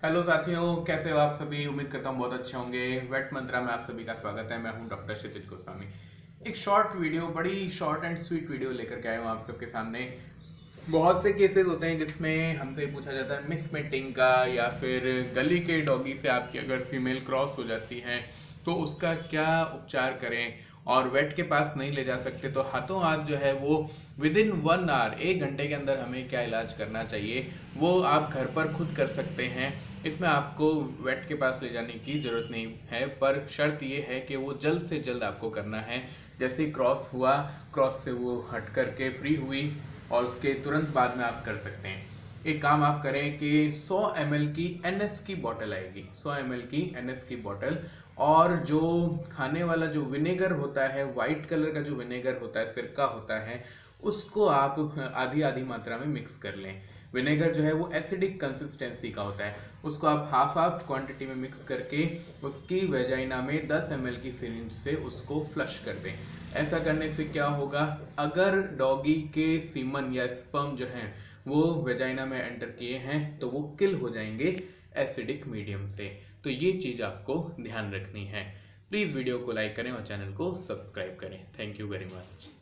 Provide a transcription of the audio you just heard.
Hello साथियों, कैसे हो आप सभी। उम्मीद करता हूँ बहुत अच्छे होंगे। वेट मंत्रा में आप सभी का स्वागत है। मैं हूँ डॉक्टर क्षितिज गोस्वामी। एक शॉर्ट वीडियो, बड़ी शॉर्ट एंड स्वीट वीडियो लेकर के आया हूँ आप सबके सामने। बहुत से केसेस होते हैं जिसमें हमसे पूछा जाता है मिस मैटिंग का, या फिर गली के डॉगी से आपकी अगर फीमेल क्रॉस हो जाती है तो उसका क्या उपचार करें, और वेट के पास नहीं ले जा सकते तो हाथों हाथ जो है वो विद इन 1 आवर, 1 घंटे के अंदर हमें क्या इलाज करना चाहिए वो आप घर पर खुद कर सकते हैं। इसमें आपको वेट के पास ले जाने की ज़रूरत नहीं है, पर शर्त ये है कि वो जल्द से जल्द आपको करना है। जैसे ही क्रॉस हुआ, क्रॉस से वो हट करके फ्री हुई और उसके तुरंत बाद में आप कर सकते हैं। एक काम आप करें कि 100 ml की NS की बोतल आएगी, 100 ml की NS की बोतल, और जो खाने वाला जो विनेगर होता है, वाइट कलर का जो विनेगर होता है, सिरका होता है, उसको आप आधी आधी मात्रा में मिक्स कर लें। विनेगर जो है वो एसिडिक कंसिस्टेंसी का होता है, उसको आप हाफ हाफ क्वांटिटी में मिक्स करके उसकी वेजाइना में 10 ml की सिरिंज से उसको फ्लश कर दें। ऐसा करने से क्या होगा, अगर डॉगी के सीमन या स्पर्म जो हैं वो वेजाइना में एंटर किए हैं तो वो किल हो जाएंगे एसिडिक मीडियम से। तो ये चीज़ आपको ध्यान रखनी है। प्लीज़ वीडियो को लाइक करें और चैनल को सब्सक्राइब करें। Thank you very much.